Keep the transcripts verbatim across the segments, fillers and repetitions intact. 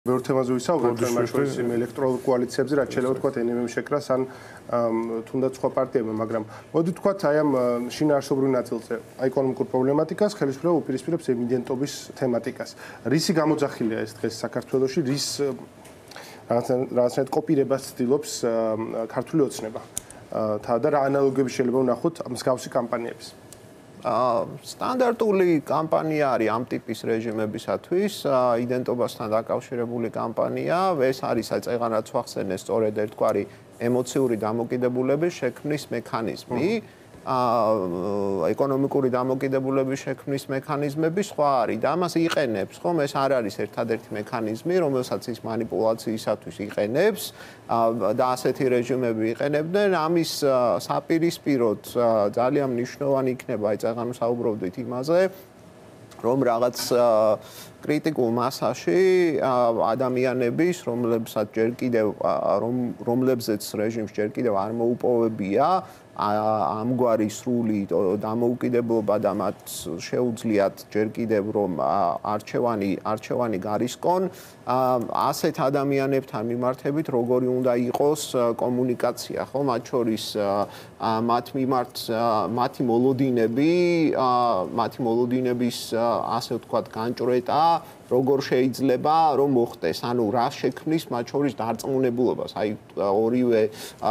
ბევრ თემაზე ვისაუბრებთ, მათ შორის იმ ელექტროლ კოალიციებზე, რაც შეიძლება ვთქვათ εν ემ-ს შეკრას ან თუნდაც სხვა პარტიებმა, მაგრამ მოდი ვთქვათ აი ამ შინაარსობრივ ნაწილზე, ეკონომიკურ პრობლემატიკას, ხელისუფლება უპირისპირებს ემიგრანტობის თემატიკას. რისი გამოძახილია ეს დღეს საქართველოში, რის რაღაცნაირად კოპირებას ცდილობს ქართული ოცნება. და რა ანალოგები შეიძლება ვნახოთ მსგავსი კამპანიების. სტანდარტული კამპანია არის ამ ტიპის რეჟიმებისათვის, იდენტობასთან დაკავშირებული კამპანია, ეს არის წეგან რაც ვახსენე, სწორედ ერთგვარი ემოციური დამოკიდებულების შექმნის მექანიზმი. ეკონომიკური დამოკიდებულების შექმნის მექანიზმები სხვა არის და ამას იყენებს, ხომ ეს არ არის ერთადერთი მექანიზმი, რომელსაც ის манипуляციისათვის იყენებს და ასეთი რეჟიმები იყენებდნენ, ამის საპირისპიროდ ძალიან მნიშვნელოვანი იქნება, აი წეგან ვსაუბრობდით იმაზე, რომ რაღაც კრიტიკულ მასაში ადამიანების, რომლებსაც ჯერ კიდევ რომლებზეც რეჟიმს ჯერ კიდევ არ მოუპოვებია ამგვარი სრული დამოუკიდებლობა და მათ შეუძლიათ ჯერ კიდევ რომ არჩევანი არჩევანი გარისკონ ასეთ ადამიანებთან მიმართებით როგორი უნდა იყოს კომუნიკაცია ხო მათ შორის მათ მიმართ მათი მოლოდინები მათი მოლოდინების ასე ვთქვათ განჭრეტა როგორ შეიძლება რომ მოხდეს ანუ რა შექმნის მათ შორის დარწმუნებულობას აი ორივე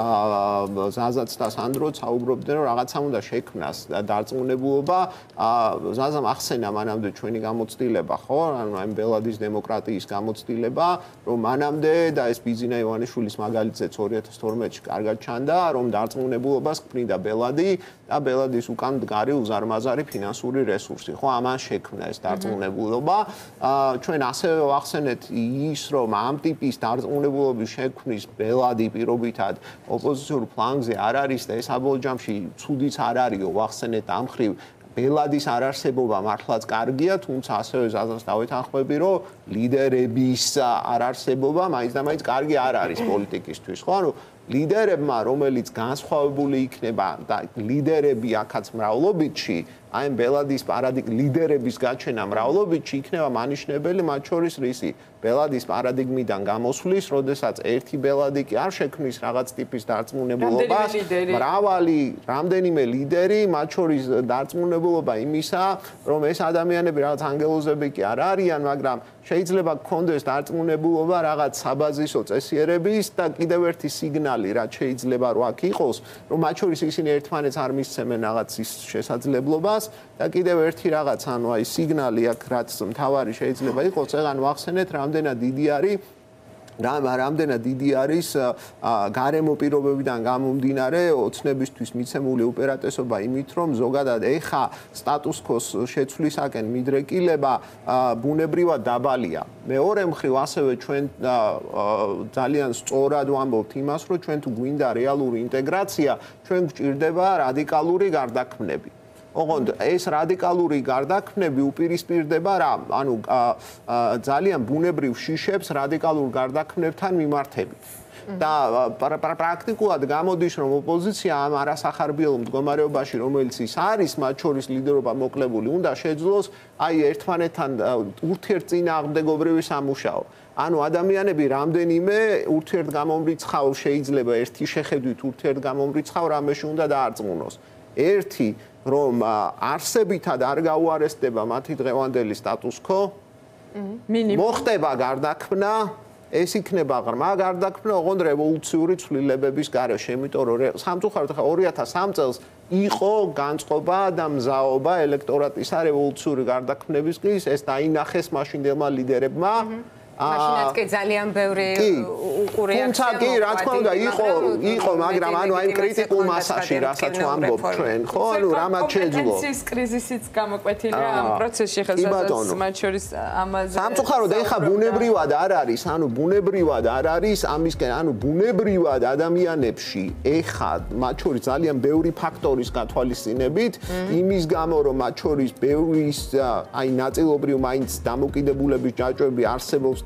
ზაზაც და სანდროც საუბრობდნენ რომ რაღაცა უნდა შექმნას დარწმუნებულობა ზაზამ ახსენა მანამდე ჩვენი გამოცდილება ხო ანუ აი ბელადის დემოკრატიის გამოცდილება რომ მანამდე და ეს ბიზინა ივანიშვილის მაგალითზეც ორი ათას თორმეტში კარგად ჩანდა რომ დარწმუნებულობას ქმნიდა ბელადი და ბელადის უკან მდგარი უზარმაზარი ფინანსური რესურსი ხო ამან შექმნა ეს დარწმუნებულობა ჩვენ ასევე ვახსენეთ ის რომ ამ ტიპის დარწმუნებულობის შექმნის ბელადი პირობითად ოპოზიციურ ფლანგზე არ არის და ეს აბოლჯამში ცუდიც არ არისო ვახსენეთ ამ ხრივ ბელადის არარსებობა მართლაც კარგია თუმცა ასევე ზაზას დავეთანხმები რომ ლიდერების არარსებობა მაინც და მაინც კარგი არ არის პოლიტიკისთვის ხო ანუ ლიდერებმა რომელიც განსხვავებული იქნება და ლიდერები აქაც მრავლობითში აი ბელადის პარადიგმის ლიდერების გაჩენა მრავლობითში იქნება მანიშნებელი მათ შორის რისი ბელადის პარადიგმიდან გამოსვლის, როდესაც ერთი ბელადი კი არ შექმნის რაღაც ტიპის დარწმუნებულობას, მრავალი რამდენიმე ლიდერი, მათ შორის დარწმუნებულობა იმისა, რომ ეს ადამიანები რაღაც ანგელოზები კი არ არიან, მაგრამ შეიძლება გქონდეს დარწმუნებულობა რაღაც საბაზისო წესიერების და კიდევ ერთი სიგნალი, რაც შეიძლება რო აქ იყოს, რომ მათ შორის ისინი ერთმანეთს არ მისცემენ რაღაც ის შესაძლებლობას და კიდევ ერთი რაღაც, ანუ აი სიგნალი აქ რაც მთავარი შეიძლება იყოს, წეგან ვახსენეთ რამდენად დიდი არის რამდენად დიდი არის გარემო პირობებიდან გამომდინარე ოცნებისთვის მიცემული უპირატესობა იმით რომ ზოგადად ეხა სტატუს-კვოს შეცვლისაკენ მიდრეკილება ბუნებრივად დაბალია. მეორე მხრივ ასევე ჩვენ ძალიან სწორად ვამბობთ იმას რომ ჩვენ თუ გვინდა რეალური ინტეგრაცია ჩვენ გვჭირდება რადიკალური გარდაქმნები. ოღონდ ეს რადიკალური გარდაქმნები უპირისპირდება რა ანუ ძალიან ბუნებრივ შიშებს რადიკალურ გარდაქმნებთან მიმართებით და პრაქტიკულად გამოდის რომ ოპოზიცია ამ არასახარბიელ მდგომარეობაში რომელიც ის არის მათ შორის ლიდერობა მოკლებული უნდა შეძლოს აი ერთმანეთთან ურთიერთწინააღმდეგობრივი სამუშაო ანუ ადამიანები რამდენიმე ურთიერთგამომრიცხავ შეიძლება ერთი შეხედვით ურთიერთგამომრიცხავ რამეში უნდა დაარწმუნოს ერთი რომ არსებითად არ გაუარესდება მათი დღევანდელი სტატუს-კვო მოხდება გარდაქმნა ეს იქნება ღრმა გარდაქმნა ოღონდ რევოლუციური ცვლილებების გარეშე იმიტომ რომ სამწუხაროდ ხა ორი ათას სამ წელს იყო განწყობა და მზაობა ელექტორატისა რევოლუციური გარდაქმნებისთვის ეს დაინახეს მაშინდელმა ლიდერებმა მაშინაც კი ძალიან ბევრი უყურია თუმცა კი რა თქმა უნდა იყო იყო მაგრამ ანუ აი კრიტიკულ მასაში რასაც ვამბობ ჩვენ ხო ანუ რამაც შეძლო კომპეტენციის კრიზისიც გამოკვეთილია ამ პროცესში ხაზადაც მათ შორის ამაზე სამწუხაროდ ეხა ბუნებრივად არ არის ანუ ბუნებრივად არ არის ამისკენ ანუ ბუნებრივად ადამიანებში ეხა მათ შორის ძალიან ბევრი ფაქტორის გათვალისწინებით იმის გამო რომ მათ შორის ბევრი აი ნაწილობრივ მაინც დამოკიდებულების ჯაჭვები არსებობს და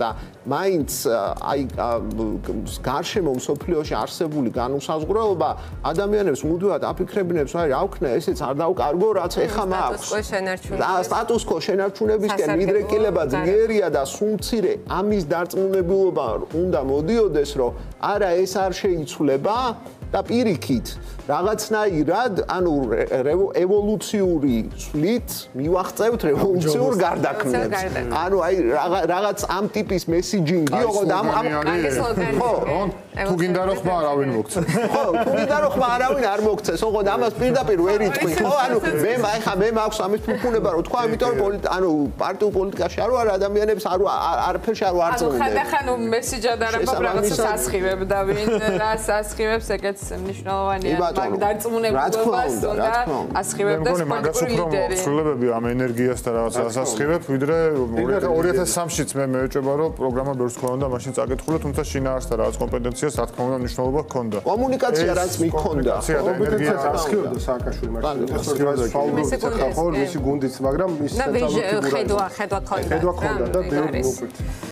მაინც აი გარშემო მსოფლიოში არსებული განუსაზღვროება ადამიანებს მუდმივად აფიქრებინებს, აი რა ვქნა, ესეც არ დავკარგო, რაც ეხა მაქვს. და სტატუს კო შენარჩუნებისკენ მიდრეკილება ძლიერია და სულმცირე ამის დარწმუნებულობა უნდა მოდიოდეს, რომ არა ეს არ შეიცვლება და პირიქით რაღაცნაირად, ანუ ევოლუციური სვლით მივახწევთ რევოლუციურ გარდაქმნებს. ანუ აი რაღაც ამ ტიპის მესიჯინგი, ოღონდ ამ ამ ხო, თუ გინდა რომ ხმა არავინ მოგცეს. ხო, თუ გინდა რომ ხმა არავინ არ მოგცეს, ოღონდ ამას პირდაპირ ვერ იტყვი, ხო? ანუ მე ახლა მე მაქვს ამის ფუფუნება, რომ თქვა, იმიტომ რომ ანუ პარტიულ პოლიტიკაში არ ვარ, ადამიანებს არ არაფერში არ ვარწმუნებ. ანუ ხანდახან მესიჯად არ ამბობ, რაღაცას ასხივებ და ვინ რას ასხივებს, ეგეც მნიშვნელოვანია. მაგ დარწმუნებულობას უნდა ასხივებ და პოლიტიკური ლიდერი. ცვლილებები ამ ენერგიას და რაღაცას ასხივებ, ვიდრე ორი ათას სამშიც მე მეეჭება, რომ პროგრამა ბევრს ქონდა, მაშინ წაკითხულე, თუმცა შინაარსთან რაღაც კომპეტენციას რა თქმა უნდა მნიშვნელობა ჰქონდა. კომუნიკაცია რაც მიქონდა. კომპეტენციას ასხივებდა სააკაშვილი მაშინ. ეს რა ფაულობიც ახლა ხო მისი გუნდიც, მაგრამ ის ხედვა ხედვა ქონდა. ხედვა ქონდა და ბევრი მოკვით.